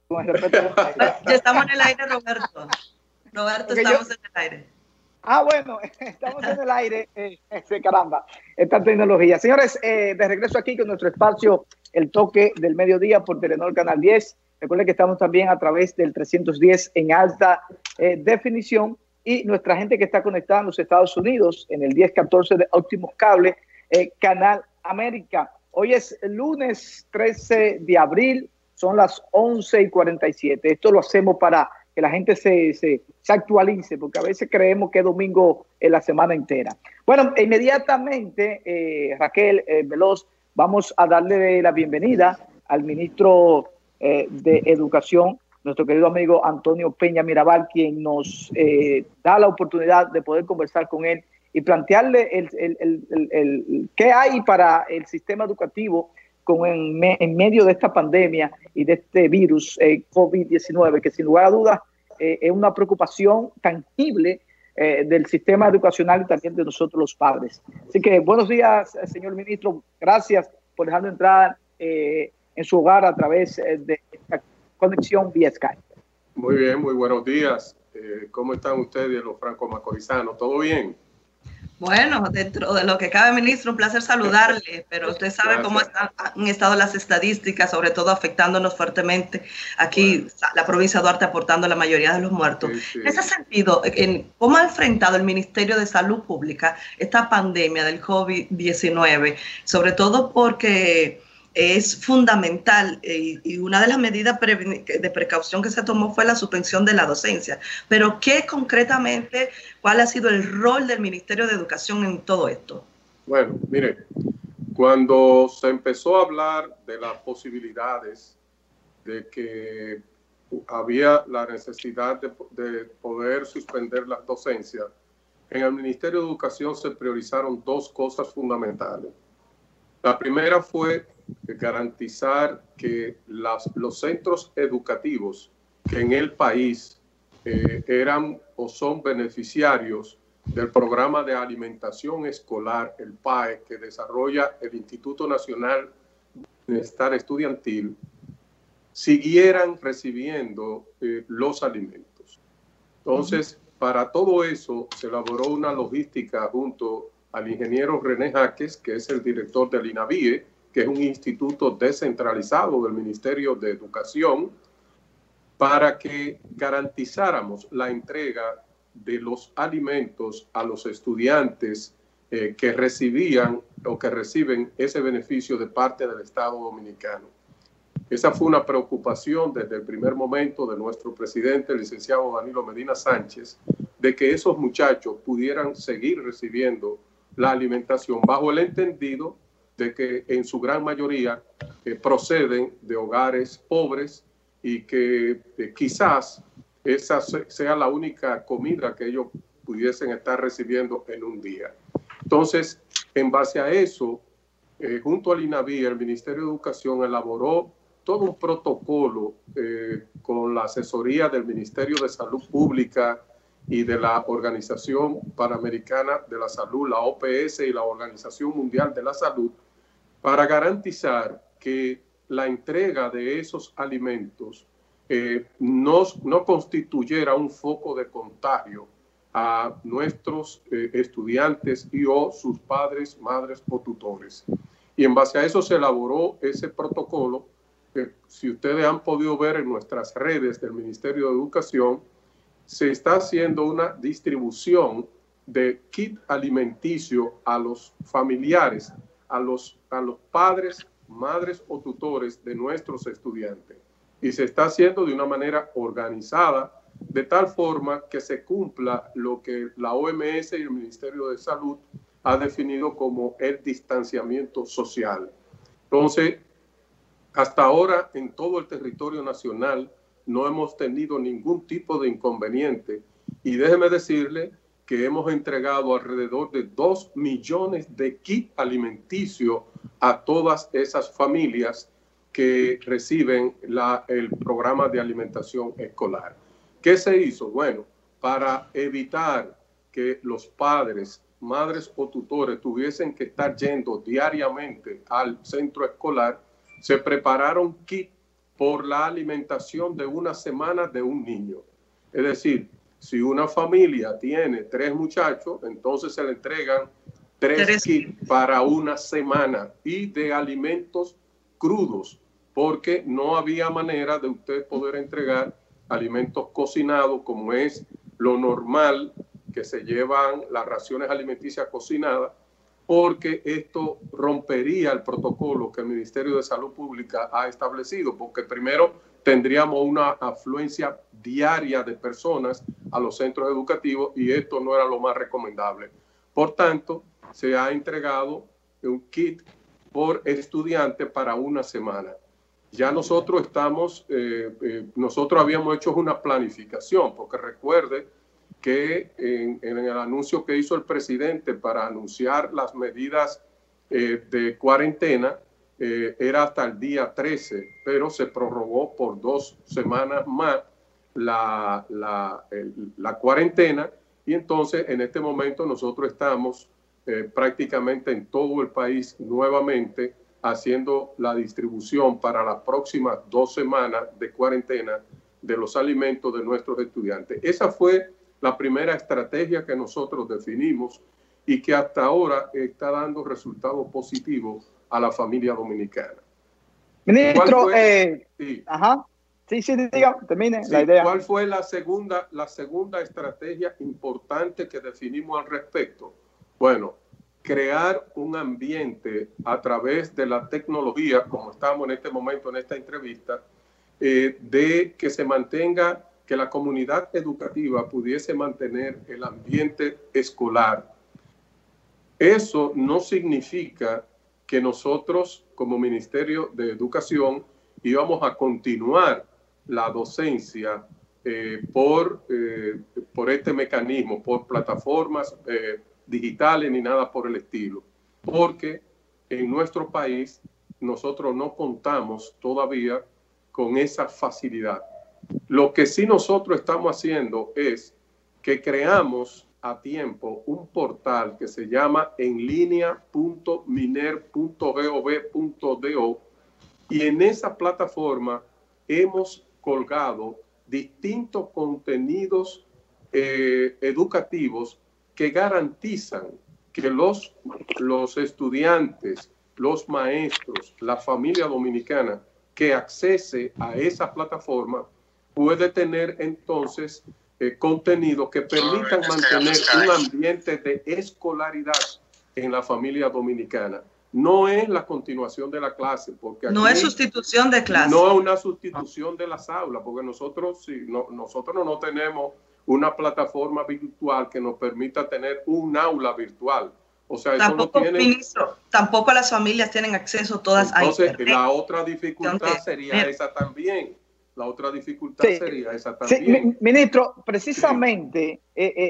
con el respeto del aire. Ya estamos en el aire, Roberto. Roberto, Porque estamos en el aire. Bueno, estamos en el aire. Caramba, esta tecnología. Señores, de regreso aquí con nuestro espacio El Toque del Mediodía por Telenor Canal 10. Recuerden que estamos también a través del 310 en alta definición, y nuestra gente que está conectada en los Estados Unidos en el 1014 de Optimus Cable, Canal América. Hoy es el lunes 13 de abril, son las 11:47. Esto lo hacemos para que la gente se actualice, porque a veces creemos que es domingo en la semana entera. Bueno, inmediatamente, Raquel Veloz, vamos a darle la bienvenida al ministro de Educación, nuestro querido amigo Antonio Peña Mirabal, quien nos da la oportunidad de poder conversar con él y plantearle qué hay para el sistema educativo en medio de esta pandemia y de este virus COVID-19, que sin lugar a dudas es una preocupación tangible del sistema educacional y también de nosotros los padres. Así que buenos días, señor ministro. Gracias por dejarnos entrar en su hogar a través de esta conexión vía Skype. Muy bien, muy buenos días. ¿Cómo están ustedes, los franco-macorizanos? ¿Todo bien? Bueno, dentro de lo que cabe, ministro, un placer saludarle, pero usted sabe cómo han estado las estadísticas, sobre todo afectándonos fuertemente aquí, la provincia de Duarte aportando la mayoría de los muertos. Sí. En ese sentido, ¿cómo ha enfrentado el Ministerio de Salud Pública esta pandemia del COVID-19? Sobre todo porque es fundamental y una de las medidas de precaución que se tomó fue la suspensión de la docencia. Pero ¿qué concretamente, cuál ha sido el rol del Ministerio de Educación en todo esto? Bueno, mire, cuando se empezó a hablar de las posibilidades de que había la necesidad de poder suspender las docencias, en el Ministerio de Educación se priorizaron dos cosas fundamentales. La primera fue garantizar que los centros educativos que en el país eran o son beneficiarios del programa de alimentación escolar, el PAE, que desarrolla el Instituto Nacional de Bienestar Estudiantil, siguieran recibiendo los alimentos. Entonces, para todo eso se elaboró una logística junto al ingeniero René Jaques, que es el director del INAVIE, que es un instituto descentralizado del Ministerio de Educación, para que garantizáramos la entrega de los alimentos a los estudiantes que recibían o que reciben ese beneficio de parte del Estado Dominicano. Esa fue una preocupación desde el primer momento de nuestro presidente, el licenciado Danilo Medina Sánchez, de que esos muchachos pudieran seguir recibiendo la alimentación bajo el entendido de que en su gran mayoría proceden de hogares pobres y que quizás esa sea la única comida que ellos pudiesen estar recibiendo en un día. Entonces, en base a eso, junto al INAVIE, el Ministerio de Educación elaboró todo un protocolo con la asesoría del Ministerio de Salud Pública y de la Organización Panamericana de la Salud, la OPS, y la Organización Mundial de la Salud, para garantizar que la entrega de esos alimentos no constituyera un foco de contagio a nuestros estudiantes y o sus padres, madres o tutores. Y en base a eso se elaboró ese protocolo que, si ustedes han podido ver en nuestras redes del Ministerio de Educación, se está haciendo una distribución de kit alimenticio a los familiares, a los padres, madres o tutores de nuestros estudiantes. Y se está haciendo de una manera organizada, de tal forma que se cumpla lo que la OMS y el Ministerio de Salud ha definido como el distanciamiento social. Entonces, hasta ahora en todo el territorio nacional no hemos tenido ningún tipo de inconveniente, y déjeme decirle que hemos entregado alrededor de 2 millones de kits alimenticios a todas esas familias que reciben el programa de alimentación escolar. ¿Qué se hizo? Bueno, para evitar que los padres, madres o tutores tuviesen que estar yendo diariamente al centro escolar, se prepararon kits por la alimentación de una semana de un niño. Es decir, si una familia tiene 3 muchachos, entonces se le entregan 3 kits para una semana y de alimentos crudos, porque no había manera de usted poder entregar alimentos cocinados, como es lo normal que se llevan las raciones alimenticias cocinadas, porque esto rompería el protocolo que el Ministerio de Salud Pública ha establecido, porque primero tendríamos una afluencia diaria de personas a los centros educativos y esto no era lo más recomendable. Por tanto, se ha entregado un kit por estudiante para una semana. Ya nosotros nosotros habíamos hecho una planificación, porque recuerde que en el anuncio que hizo el presidente para anunciar las medidas de cuarentena, era hasta el día 13, pero se prorrogó por 2 semanas más la cuarentena, y entonces en este momento nosotros estamos prácticamente en todo el país nuevamente haciendo la distribución para las próximas 2 semanas de cuarentena de los alimentos de nuestros estudiantes. Esa fue la primera estrategia que nosotros definimos y que hasta ahora está dando resultados positivos a la familia dominicana. Ministro, sí. Ajá. Sí, diga, termine la idea. ¿Cuál fue la segunda estrategia importante que definimos al respecto? Bueno, crear un ambiente a través de la tecnología, como estamos en este momento en esta entrevista, de que se mantenga, que la comunidad educativa pudiese mantener el ambiente escolar. Eso no significa que nosotros como Ministerio de Educación íbamos a continuar la docencia por este mecanismo, por plataformas digitales ni nada por el estilo, porque en nuestro país nosotros no contamos todavía con esa facilidad. Lo que sí nosotros estamos haciendo es que creamos a tiempo un portal que se llama enlinea.miner.gov.do, y en esa plataforma hemos colgado distintos contenidos educativos que garantizan que los estudiantes, los maestros, la familia dominicana que accese a esa plataforma puede tener entonces contenido que permitan mantener un ambiente de escolaridad en la familia dominicana. No es la continuación de la clase, porque aquí no es sustitución de clase. No es una sustitución de las aulas, porque nosotros no tenemos una plataforma virtual que nos permita tener un aula virtual. O sea, tampoco, eso no tiene... Ministro, tampoco las familias tienen acceso todas a internet. Entonces, la otra dificultad sería esa también. La otra dificultad sería esa también. Sí, ministro, precisamente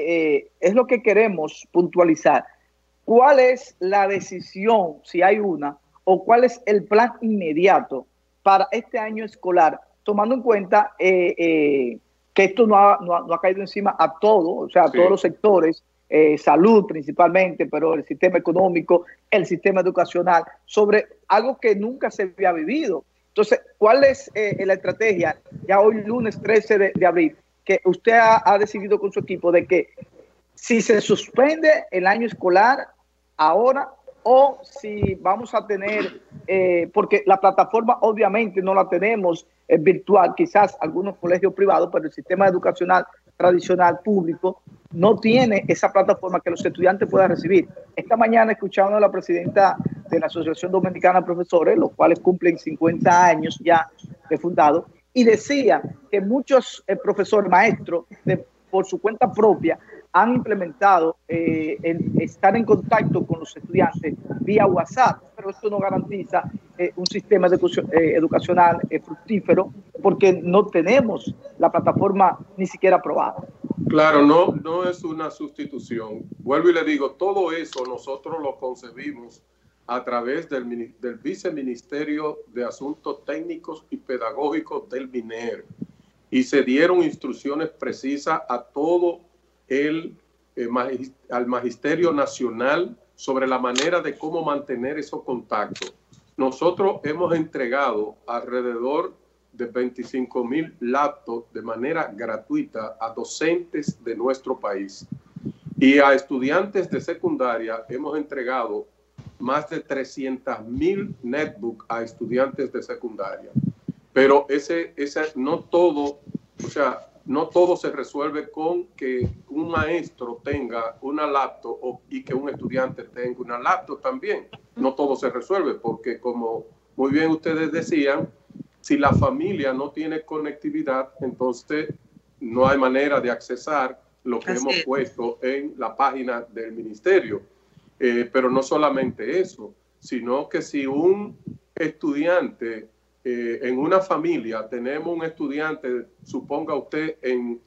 es lo que queremos puntualizar. ¿Cuál es la decisión, si hay una, o cuál es el plan inmediato para este año escolar, tomando en cuenta que esto no ha caído encima a todos, o sea, a todos los sectores, salud principalmente, pero el sistema económico, el sistema educacional, sobre algo que nunca se había vivido? Entonces, ¿cuál es la estrategia ya hoy lunes 13 de abril que usted ha decidido con su equipo de que si se suspende el año escolar ahora o si vamos a tener, porque la plataforma obviamente no la tenemos virtual, quizás algunos colegios privados, pero el sistema educacional tradicional público no tiene esa plataforma que los estudiantes puedan recibir? Esta mañana escuchando a la presidenta de la Asociación Dominicana de Profesores, los cuales cumplen 50 años ya de fundado, y decía que muchos profesores, maestros, por su cuenta propia, han implementado estar en contacto con los estudiantes vía WhatsApp, pero esto no garantiza un sistema educacional fructífero porque no tenemos la plataforma ni siquiera aprobada. Claro, no es una sustitución. Vuelvo y le digo, todo eso nosotros lo concebimos a través del Viceministerio de Asuntos Técnicos y Pedagógicos del MINER, y se dieron instrucciones precisas a todo al Magisterio Nacional sobre la manera de cómo mantener esos contactos. Nosotros hemos entregado alrededor de 25,000 laptops de manera gratuita a docentes de nuestro país. Y a estudiantes de secundaria hemos entregado más de 300,000 netbooks a estudiantes de secundaria. Pero no todo, o sea, no todo se resuelve con que un maestro tenga una laptop y que un estudiante tenga una laptop también. No todo se resuelve porque, como muy bien ustedes decían, si la familia no tiene conectividad, entonces no hay manera de accesar lo que hemos puesto en la página del ministerio. Pero no solamente eso, sino que si un estudiante, en una familia, tenemos un estudiante, suponga usted en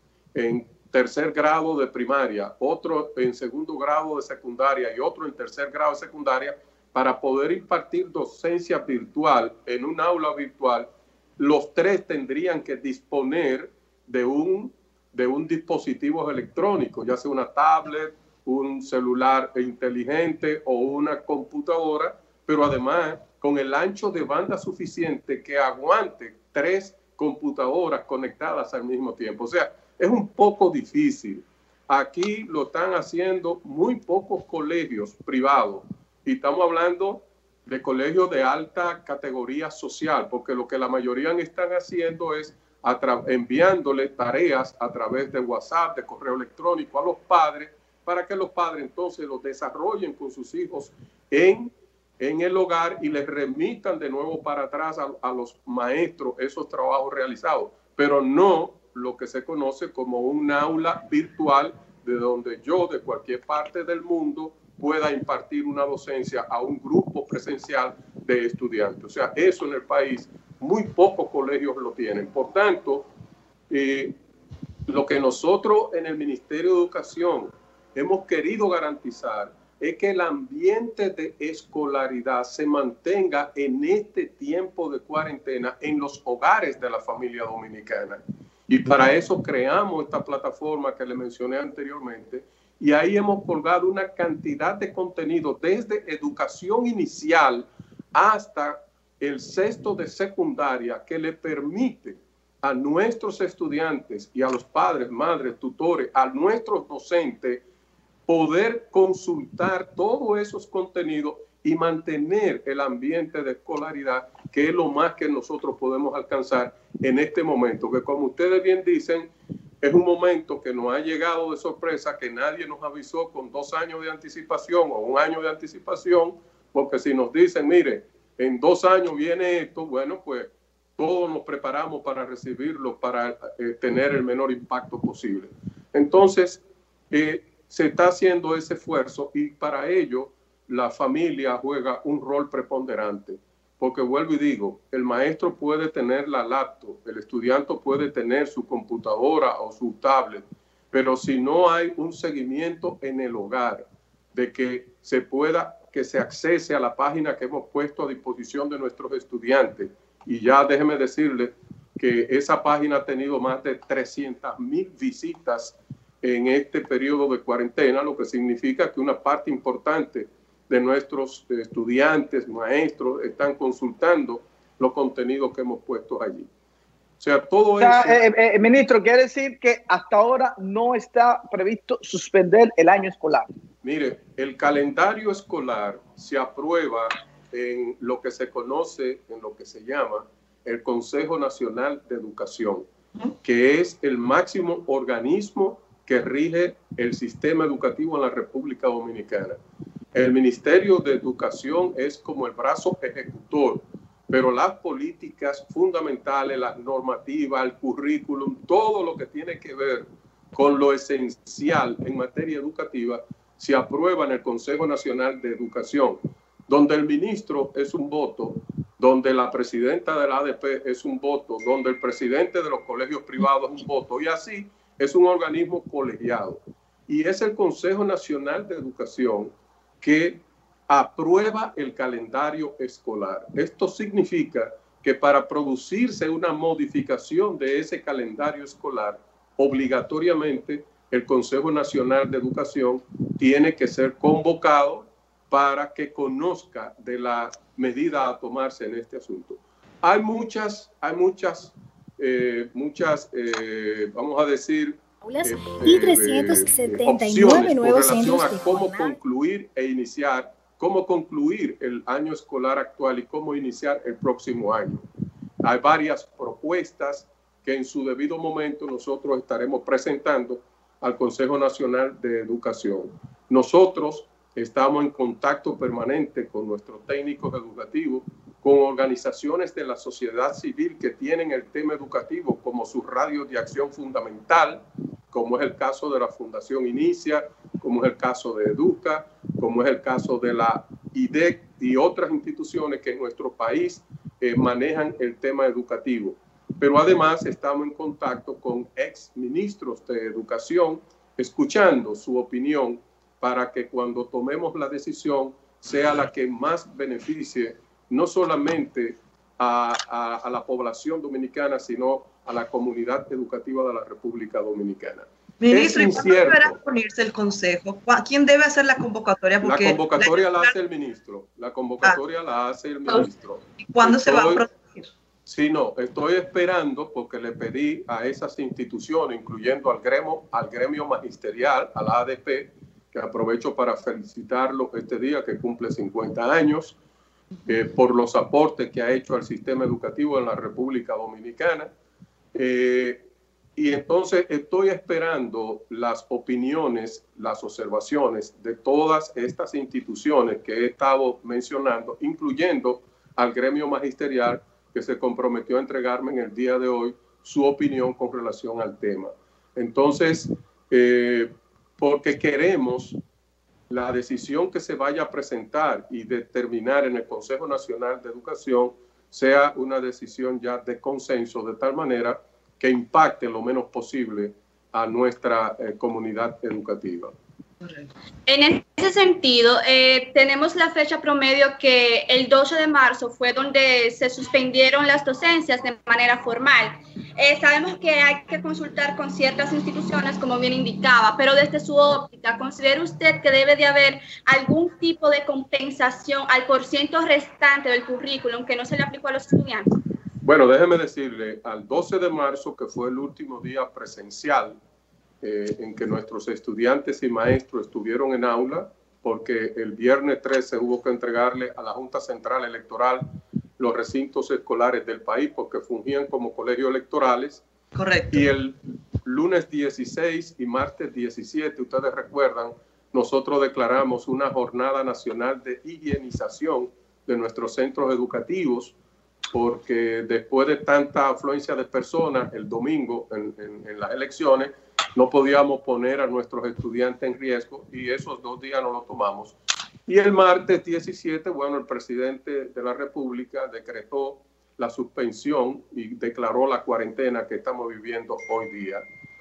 tercer grado de primaria, otro en segundo grado de secundaria y otro en tercer grado de secundaria, para poder impartir docencia virtual en un aula virtual, los tres tendrían que disponer de un dispositivo electrónico, ya sea una tablet, un celular inteligente o una computadora, pero además con el ancho de banda suficiente que aguante 3 computadoras conectadas al mismo tiempo. O sea, es un poco difícil. Aquí lo están haciendo muy pocos colegios privados y estamos hablando de colegios de alta categoría social, porque lo que la mayoría están haciendo es enviándole tareas a través de WhatsApp, de correo electrónico a los padres, para que los padres entonces los desarrollen con sus hijos en el hogar y les remitan de nuevo para atrás a los maestros esos trabajos realizados, pero no lo que se conoce como un aula virtual de donde yo de cualquier parte del mundo pueda impartir una docencia a un grupo presencial de estudiantes. O sea, eso en el país muy pocos colegios lo tienen. Por tanto, lo que nosotros en el Ministerio de Educación hemos querido garantizar es que el ambiente de escolaridad se mantenga en este tiempo de cuarentena en los hogares de la familia dominicana. Y para eso creamos esta plataforma que le mencioné anteriormente, y ahí hemos colgado una cantidad de contenido desde educación inicial hasta el sexto de secundaria que le permite a nuestros estudiantes y a los padres, madres, tutores, a nuestros docentes poder consultar todos esos contenidos y mantener el ambiente de escolaridad, que es lo más que nosotros podemos alcanzar en este momento, que como ustedes bien dicen, es un momento que nos ha llegado de sorpresa, que nadie nos avisó con 2 años de anticipación o 1 año de anticipación, porque si nos dicen, mire, en 2 años viene esto, bueno, pues todos nos preparamos para recibirlo, para tener el menor impacto posible. Entonces, se está haciendo ese esfuerzo y para ello la familia juega un rol preponderante. Porque vuelvo y digo, el maestro puede tener la laptop, el estudiante puede tener su computadora o su tablet, pero si no hay un seguimiento en el hogar de que se accese a la página que hemos puesto a disposición de nuestros estudiantes, y ya déjeme decirle que esa página ha tenido más de 300,000 visitas en este periodo de cuarentena, lo que significa que una parte importante de nuestros estudiantes, maestros, están consultando los contenidos que hemos puesto allí. O sea, todo eso... Ministro, quiere decir que hasta ahora no está previsto suspender el año escolar. Mire, el calendario escolar se aprueba en lo que se conoce, en lo que se llama el Consejo Nacional de Educación, que es el máximo organismo que rige el sistema educativo en la República Dominicana. El Ministerio de Educación es como el brazo ejecutor, pero las políticas fundamentales, las normativas, el currículum, todo lo que tiene que ver con lo esencial en materia educativa, se aprueba en el Consejo Nacional de Educación, donde el ministro es un voto, donde la presidenta de la ADP es un voto, donde el presidente de los colegios privados es un voto, y así es un organismo colegiado. Y es el Consejo Nacional de Educación que aprueba el calendario escolar. Esto significa que para producirse una modificación de ese calendario escolar, obligatoriamente el Consejo Nacional de Educación tiene que ser convocado para que conozca de la medida a tomarse en este asunto. Hay muchas, vamos a decir, y 379 opciones nuevos con relación centros a de cómo jornada. cómo concluir el año escolar actual y cómo iniciar el próximo año. Hay varias propuestas que en su debido momento nosotros estaremos presentando al Consejo Nacional de Educación. Nosotros estamos en contacto permanente con nuestros técnicos educativos, con organizaciones de la sociedad civil que tienen el tema educativo como sus radios de acción fundamental, como es el caso de la Fundación Inicia, como es el caso de Educa, como es el caso de la IDEC y otras instituciones que en nuestro país manejan el tema educativo. Pero además estamos en contacto con ex ministros de educación, escuchando su opinión para que cuando tomemos la decisión sea la que más beneficie no solamente a la población dominicana, sino a la comunidad educativa de la República Dominicana. Ministro, ¿y cuándo deberá reunirse el Consejo? ¿Quién debe hacer la convocatoria? Porque la convocatoria la hace el ministro. La convocatoria la hace el ministro. ¿Y cuándo se va a producir? Sí, no, estoy esperando porque le pedí a esas instituciones, incluyendo al gremio magisterial, a la ADP, que aprovecho para felicitarlo este día que cumple 50 años, por los aportes que ha hecho al sistema educativo en la República Dominicana. Y entonces estoy esperando las opiniones, las observaciones de todas estas instituciones que he estado mencionando, incluyendo al gremio magisterial, que se comprometió a entregarme en el día de hoy su opinión con relación al tema. Entonces, porque queremos la decisión que se vaya a presentar y determinar en el Consejo Nacional de Educación sea una decisión ya de consenso, de tal manera que impacte lo menos posible a nuestra comunidad educativa. En ese sentido, tenemos la fecha promedio que el 12 de marzo fue donde se suspendieron las docencias de manera formal. Sabemos que hay que consultar con ciertas instituciones, como bien indicaba, pero desde su óptica, ¿considera usted que debe de haber algún tipo de compensación al porciento restante del currículum que no se le aplicó a los estudiantes? Bueno, déjeme decirle, al 12 de marzo, que fue el último día presencial en que nuestros estudiantes y maestros estuvieron en aula, porque el viernes 13 hubo que entregarle a la Junta Central Electoral los recintos escolares del país porque fungían como colegios electorales. Correcto. Y el lunes 16 y martes 17, ustedes recuerdan, nosotros declaramos una jornada nacional de higienización de nuestros centros educativos, porque después de tanta afluencia de personas el domingo en las elecciones, no podíamos poner a nuestros estudiantes en riesgo y esos 2 días no los tomamos. Y el martes 17, bueno, el presidente de la República decretó la suspensión y declaró la cuarentena que estamos viviendo hoy día.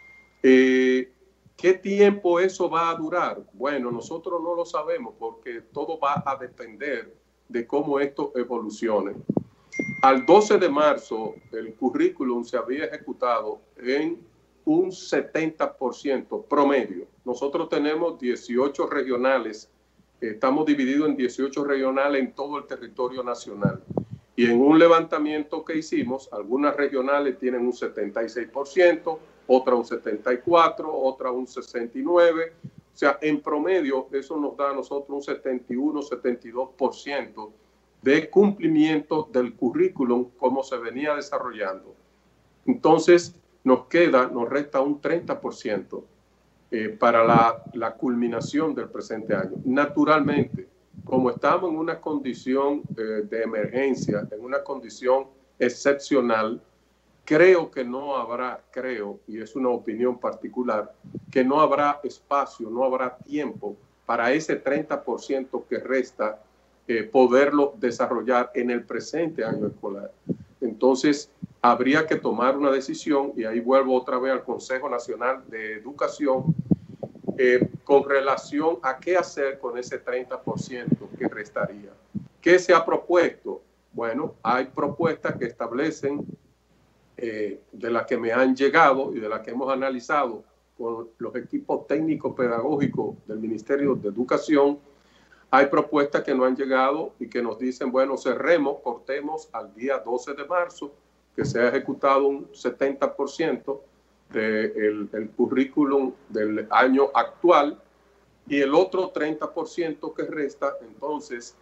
¿Qué tiempo eso va a durar? Bueno, nosotros no lo sabemos porque todo va a depender de cómo esto evolucione. Al 12 de marzo, el currículum se había ejecutado en un 70% promedio. Nosotros tenemos 18 regionales, estamos divididos en 18 regionales en todo el territorio nacional. Y en un levantamiento que hicimos, algunas regionales tienen un 76%, otras un 74%, otras un 69%. O sea, en promedio, eso nos da a nosotros un 71, 72% de cumplimiento del currículum como se venía desarrollando. Entonces, nos resta un 30% para la culminación del presente año. Naturalmente, como estamos en una condición de emergencia, en una condición excepcional, creo que no habrá, y es una opinión particular, que no habrá espacio, no habrá tiempo para ese 30% que resta poderlo desarrollar en el presente año escolar. Entonces, habría que tomar una decisión, y ahí vuelvo otra vez al Consejo Nacional de Educación, con relación a qué hacer con ese 30% que restaría. ¿Qué se ha propuesto? Bueno, hay propuestas que establecen, de las que me han llegado y de las que hemos analizado con los equipos técnicos pedagógicos del Ministerio de Educación, Hay propuestas que no han llegado y que nos dicen, bueno, cortemos al día 12 de marzo, que se ha ejecutado un 70% del currículum del año actual, y el otro 30% que resta, entonces,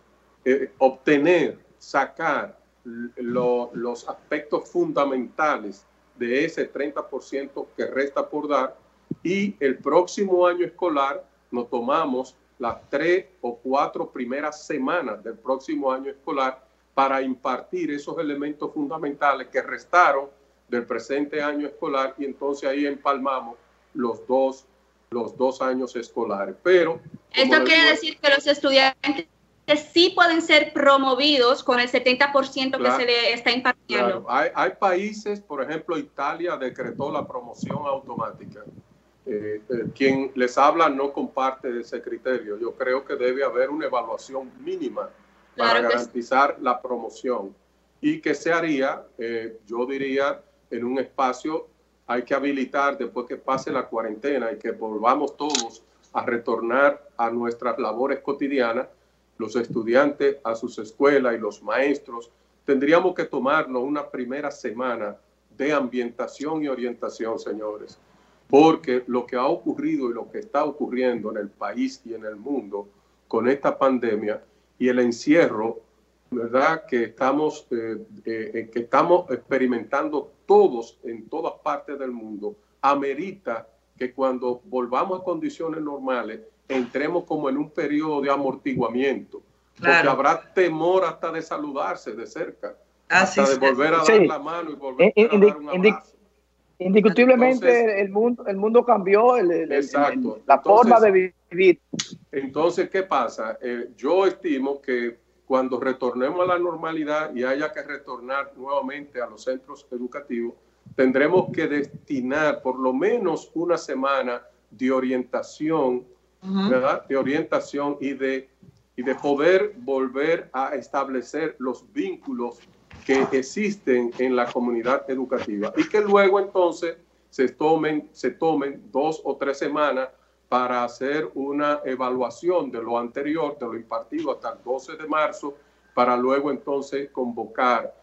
sacar los aspectos fundamentales de ese 30% que resta por dar, y el próximo año escolar nos tomamos las 3 o 4 primeras semanas del próximo año escolar para impartir esos elementos fundamentales que restaron del presente año escolar, y entonces ahí empalmamos los dos años escolares. Pero esto quiere decir que los estudiantes sí pueden ser promovidos con el 70% claro, que se le está impartiendo. Claro. Hay países, por ejemplo, Italia decretó la promoción automática. Quien les habla no comparte ese criterio. Yo creo que debe haber una evaluación mínima para garantizar la promoción, y que se haría, yo diría, en un espacio. Hay que habilitar, después que pase la cuarentena y que volvamos todos a retornar a nuestras labores cotidianas, los estudiantes a sus escuelas y los maestros, tendríamos que tomarnos una primera semana de ambientación y orientación, señores, porque lo que ha ocurrido y lo que está ocurriendo en el país y en el mundo con esta pandemia y el encierro, ¿verdad?, que estamos experimentando todos en todas partes del mundo, amerita que cuando volvamos a condiciones normales entremos como en un periodo de amortiguamiento, claro, porque habrá temor hasta de saludarse de cerca, hasta de volver a dar la mano y volver a dar un abrazo. Indiscutiblemente entonces, el mundo cambió, la forma de vivir. Entonces, ¿qué pasa? Yo estimo que cuando retornemos a la normalidad y haya que retornar nuevamente a los centros educativos, tendremos que destinar por lo menos una semana de orientación, ¿verdad?, de orientación y de poder volver a establecer los vínculos que existen en la comunidad educativa, y que luego entonces se tomen 2 o 3 semanas para hacer una evaluación de lo anterior, de lo impartido hasta el 12 de marzo, para luego entonces convocar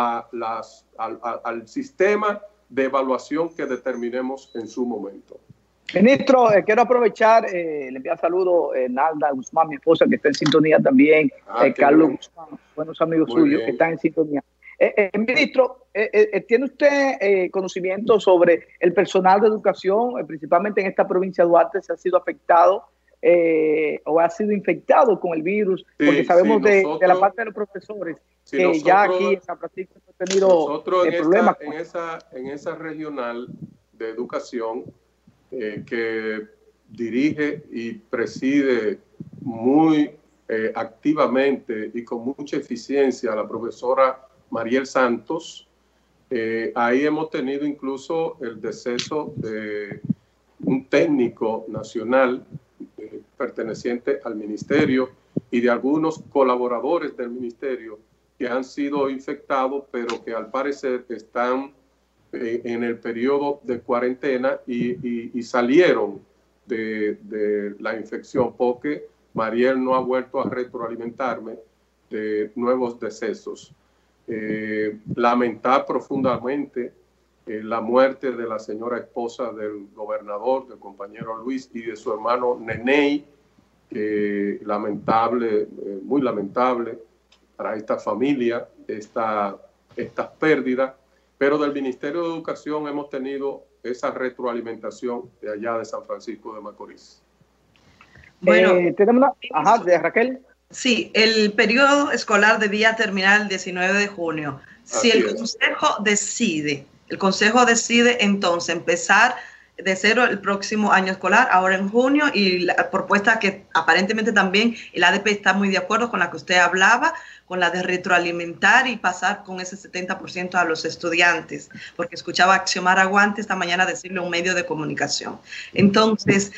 al sistema de evaluación que determinemos en su momento. Ministro, quiero aprovechar, le enviar saludos Nalda Guzmán, mi esposa, que está en sintonía también, Carlos Guzmán, buenos amigos suyos que están en sintonía. Ministro, ¿tiene usted conocimiento sobre el personal de educación, principalmente en esta provincia de Duarte, si ha sido afectado o ha sido infectado con el virus? Sí, porque sabemos de la parte de los profesores que nosotros, ya aquí en San Francisco hemos tenido problemas. En esa regional de educación que dirige y preside muy activamente y con mucha eficiencia la profesora Mariel Santos, ahí hemos tenido incluso el deceso de un técnico nacional perteneciente al ministerio y de algunos colaboradores del ministerio que han sido infectados, pero que al parecer están en el periodo de cuarentena y salieron de la infección, porque Mariel no ha vuelto a retroalimentarme de nuevos decesos. Lamentar profundamente la muerte de la señora esposa del gobernador, del compañero Luis, y de su hermano Neney, lamentable, muy lamentable para esta familia, estas pérdidas, pero del Ministerio de Educación hemos tenido esa retroalimentación de allá de San Francisco de Macorís. Bueno, tenemos de Raquel. Sí, el periodo escolar debía terminar el 19 de junio. Si el Consejo decide entonces empezar de cero el próximo año escolar, ahora en junio, y la propuesta que aparentemente también el ADP está muy de acuerdo con la que usted hablaba, con la de retroalimentar y pasar con ese 70% a los estudiantes, porque escuchaba a Xiomara Guante esta mañana decirle a un medio de comunicación. Entonces,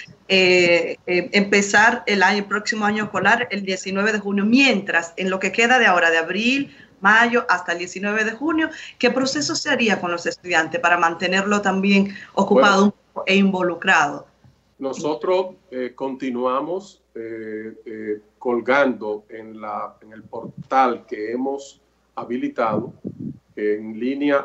empezar el próximo año escolar el 19 de junio, mientras en lo que queda de ahora, de abril, mayo hasta el 19 de junio, ¿qué proceso se haría con los estudiantes para mantenerlo también ocupado e involucrado? Nosotros continuamos colgando en el portal que hemos habilitado en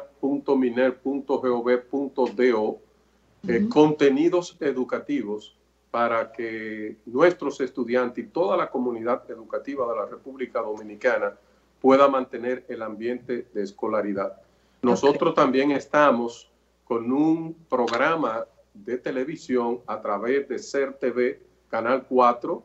linea.miner.gov.do contenidos educativos para que nuestros estudiantes y toda la comunidad educativa de la República Dominicana pueda mantener el ambiente de escolaridad. Nosotros también estamos con un programa de televisión a través de SER TV, Canal 4,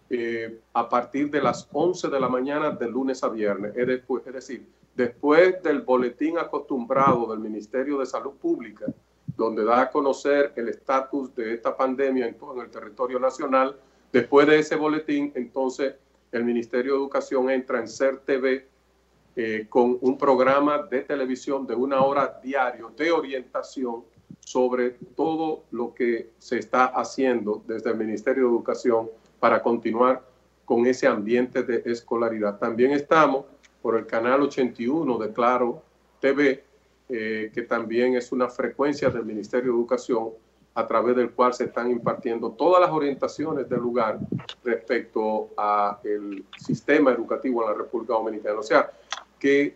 a partir de las 11 de la mañana de lunes a viernes. Es decir, después del boletín acostumbrado del Ministerio de Salud Pública, donde da a conocer el estatus de esta pandemia en todo el territorio nacional, después de ese boletín, entonces el Ministerio de Educación entra en SER TV con un programa de televisión de 1 hora diario de orientación sobre todo lo que se está haciendo desde el Ministerio de Educación para continuar con ese ambiente de escolaridad. También estamos por el canal 81 de Claro TV, que también es una frecuencia del Ministerio de Educación a través del cual se están impartiendo todas las orientaciones del lugar respecto al sistema educativo en la República Dominicana. O sea, que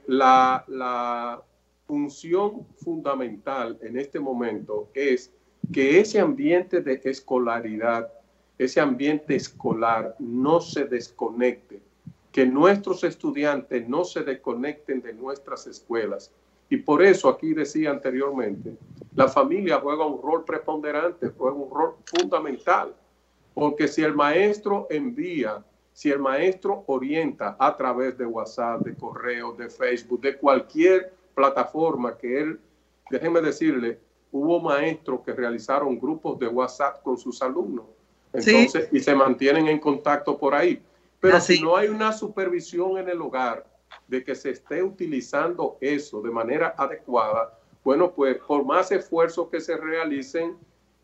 la función fundamental en este momento es que ese ambiente de escolaridad, ese ambiente escolar no se desconecte, que nuestros estudiantes no se desconecten de nuestras escuelas. Y por eso, aquí decía anteriormente, la familia juega un rol preponderante, juega un rol fundamental, porque si el maestro envía, si el maestro orienta a través de WhatsApp, de correo, de Facebook, de cualquier plataforma que él, déjenme decirle, hubo maestros que realizaron grupos de WhatsApp con sus alumnos, entonces, y se mantienen en contacto por ahí. Pero si no hay una supervisión en el hogar de que se esté utilizando eso de manera adecuada, bueno, pues por más esfuerzos que se realicen,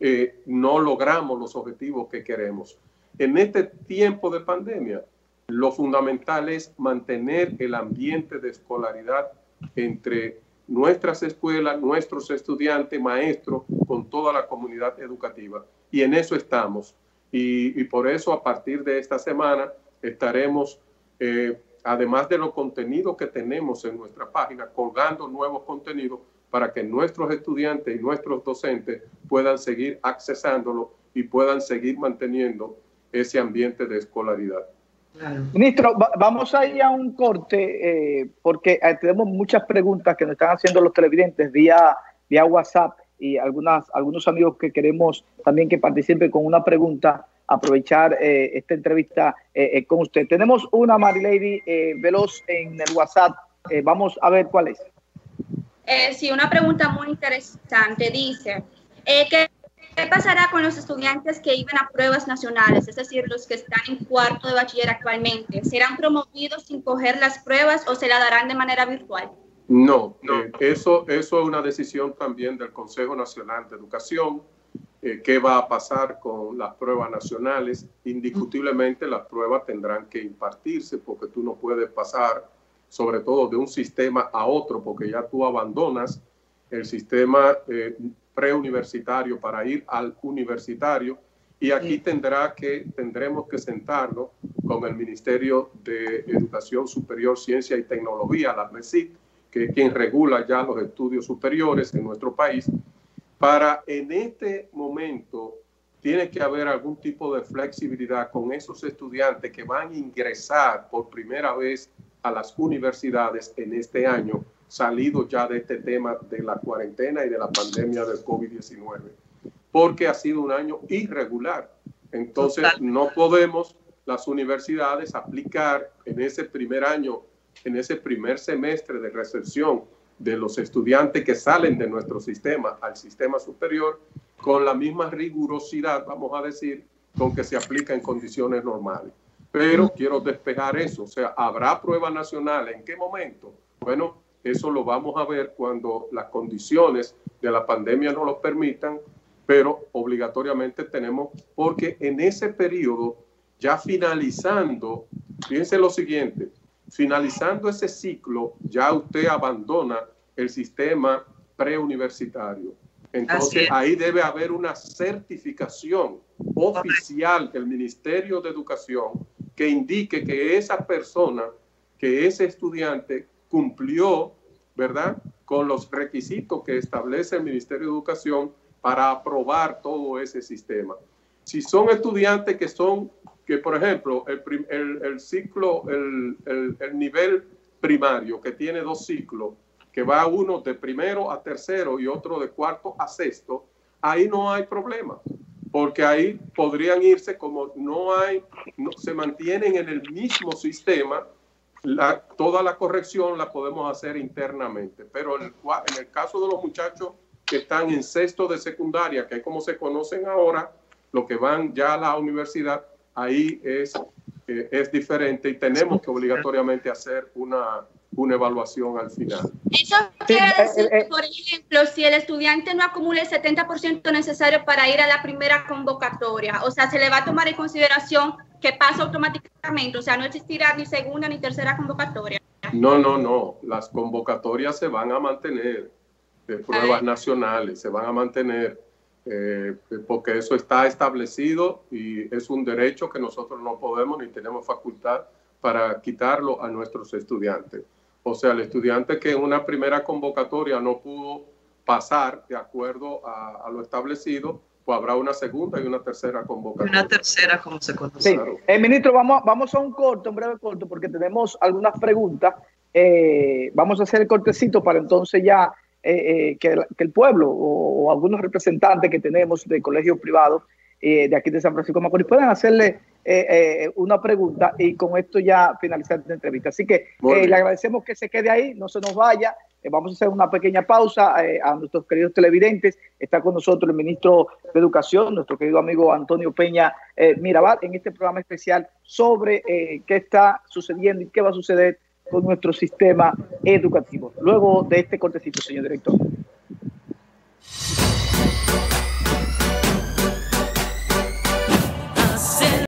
no logramos los objetivos que queremos. En este tiempo de pandemia, lo fundamental es mantener el ambiente de escolaridad entre nuestras escuelas, nuestros estudiantes, maestros, con toda la comunidad educativa. Y en eso estamos. Y por eso, a partir de esta semana, estaremos, además de los contenidos que tenemos en nuestra página, colgando nuevos contenidos para que nuestros estudiantes y nuestros docentes puedan seguir accesándolo y puedan seguir manteniendo ese ambiente de escolaridad. Claro. Ministro, vamos a ir a un corte porque tenemos muchas preguntas que nos están haciendo los televidentes vía WhatsApp y algunos amigos que queremos también que participen con una pregunta, aprovechar esta entrevista con usted. Tenemos una Marilady veloz en el WhatsApp, vamos a ver cuál es. Sí, una pregunta muy interesante. Dice, ¿qué pasará con los estudiantes que iban a pruebas nacionales? Es decir, los que están en cuarto de bachiller actualmente. ¿Serán promovidos sin coger las pruebas o se la darán de manera virtual? No, eso es una decisión también del Consejo Nacional de Educación. ¿Qué va a pasar con las pruebas nacionales? Indiscutiblemente las pruebas tendrán que impartirse porque tú no puedes pasar, sobre todo de un sistema a otro, porque ya tú abandonas el sistema preuniversitario para ir al universitario, y aquí tendremos que sentarnos con el Ministerio de Educación Superior, Ciencia y Tecnología, la MESIT, que es quien regula ya los estudios superiores en nuestro país, para en este momento tiene que haber algún tipo de flexibilidad con esos estudiantes que van a ingresar por primera vez a las universidades en este año, salido ya de este tema de la cuarentena y de la pandemia del COVID-19, porque ha sido un año irregular. Entonces no podemos las universidades aplicar en ese primer año, en ese primer semestre de recepción de los estudiantes que salen de nuestro sistema al sistema superior con la misma rigurosidad, vamos a decir, con que se aplica en condiciones normales. Pero quiero despejar eso, o sea, ¿habrá pruebas nacionales? ¿En qué momento? Bueno, eso lo vamos a ver cuando las condiciones de la pandemia nos lo permitan, pero obligatoriamente tenemos, porque en ese periodo, ya finalizando, fíjense lo siguiente, finalizando ese ciclo, ya usted abandona el sistema preuniversitario. Entonces, ahí debe haber una certificación oficial del Ministerio de Educación que indique que esa persona, que ese estudiante cumplió, ¿verdad?, con los requisitos que establece el Ministerio de Educación para aprobar todo ese sistema. Si son estudiantes que por ejemplo, el ciclo, el nivel primario, que tiene 2 ciclos, que va uno de primero a tercero y otro de cuarto a sexto, ahí no hay problema, porque ahí podrían irse como no se mantienen en el mismo sistema. Toda la corrección la podemos hacer internamente, pero en el caso de los muchachos que están en sexto de secundaria, que es como se conocen ahora, los que van ya a la universidad, ahí es diferente y tenemos que obligatoriamente hacer una evaluación al final. Eso quiere decir, por ejemplo, si el estudiante no acumula el 70% necesario para ir a la primera convocatoria, o sea, se le va a tomar en consideración que pasa automáticamente, o sea, no existirá ni segunda ni tercera convocatoria. No, las convocatorias se van a mantener, de pruebas nacionales, se van a mantener, porque eso está establecido y es un derecho que nosotros no podemos ni tenemos facultad para quitarlo a nuestros estudiantes. O sea, el estudiante que en una primera convocatoria no pudo pasar de acuerdo a lo establecido, pues habrá una segunda y una tercera convocatoria. Una tercera, como se conoce. Sí. Claro. Ministro, vamos a un breve corto, porque tenemos algunas preguntas. Vamos a hacer el cortecito para entonces ya que el pueblo o algunos representantes que tenemos de colegios privados de aquí de San Francisco de Macorís puedan hacerle una pregunta y con esto ya finalizar la entrevista. Así que le agradecemos que se quede ahí, no se nos vaya. Vamos a hacer una pequeña pausa a nuestros queridos televidentes. Está con nosotros el ministro de Educación, nuestro querido amigo Antonio Peña Mirabal, en este programa especial sobre qué está sucediendo y qué va a suceder con nuestro sistema educativo. Luego de este cortecito, señor director.